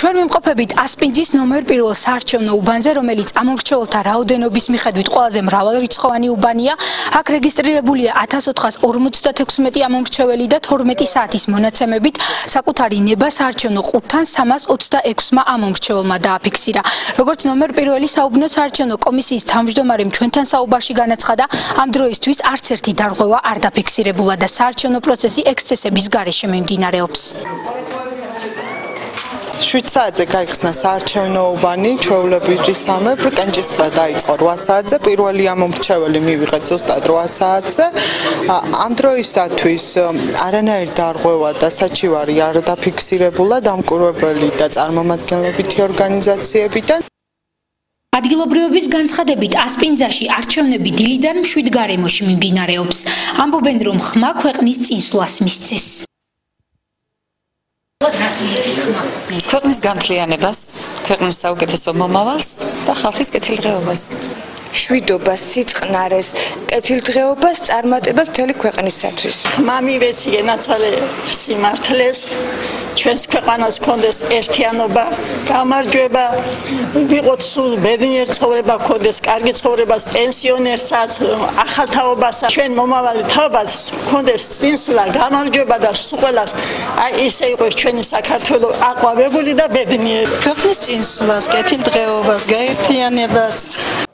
ჩვენ ვიმყოფებით ასპინძის ნომერ 1 საარჩევნო უბანზე, რომელიც ამომრჩეველთა რაოდენობის მიხედვით ყველაზე მრავალრიცხოვანი უბანია. აქ რეგისტრირებულია 1456 ამომრჩეველი და 12 საათის მონაცემებით საკუთარი ნება საარჩევნო ყუთთან 326 ამომრჩეველმა დააფიქსირა. როგორც ნომერ 1 საუბნო საარჩევნო კომისიის თავმჯდომარემ ჩვენთან საუბარში განაცხადა, ამ დროისთვის არც ერთი დარღვევა არ დაფიქსირებულა და საარჩევნო პროცესი ექსცესების გარეშე მიმდინარეობს. 7 საათზე გაიხსნა საარჩევნო უბანი, ჩვეულებრივისამებრ კენჭისყრა დაიწყო 8 საათზე, პირველი ამომრჩეველი მივიღეთ ზუსტად 8 საათზე. ამ დროისათვის არანაირი დარღვევა და საჩივარი არ დაფიქსირებულა დამკვირვებელი და წარმომადგენლობითი ორგანიზაციებიდან. ადგილობრივების განცხადებით ასპინძაში არჩევნები დილიდან 7 გარემოში მიმდინარეობს. ამბობენ, რომ ხმა ქვეყნის წინსვლას მისცეს. ქვეყნის განთლიანებას, ქვეყნის საუკეთესო მომავალს და ხალხის კეთილდღეობას. შვიდობას, სიწყნარეს, კეთილდღეობას წარმატება მთელი ქვეყნისათვის. მამივეცი ენაცვალე სიმართლეს, ჩვენს ქვეყანას გქონდეს ერთიანობა, გამარჯვება, ვიყოთ სულ ბედნიერ ცხოვრება გქონდეს, კარგი ცხოვრებას პენსიონერსაც, ახალ თაობას, ჩვენ მომავალი თაობას გქონდეს წინსვლა, გამარჯვება და სულ ყველას აი ისე იყოს ჩვენი საქართველო აყვავებული და ბედნიერი. ქვეყნის წინსვლას, კეთილდღეობას, გაერთიანებას.